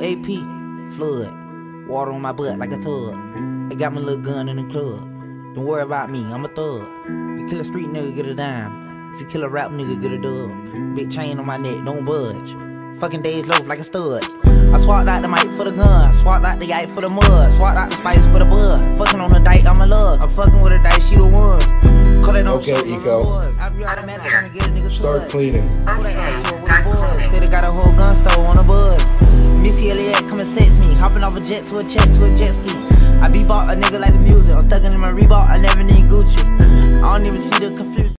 AP, flood. Water on my butt like a tub. I got my little gun in the club. Don't worry about me, I'm a thug. You kill a street nigga, get a dime. If you kill a rap nigga, get a dub. Big chain on my neck, don't budge. Fucking days loaf like a stud. I swapped out the mic for the gun, swapped out the yike for the mud, swapped out the spice for the bud. Fucking on the dyke, I'm a love. I'm fucking with a dice, she the one. Okay, Eco. Start cleaning. Say they got a whole gun store on the buzz. Missy Elliott come and sex me, hopping off a jet to a jet ski. I be bought a nigga like the music. I'm thugging in my Reebok, I never need Gucci. I don't even see the confusion.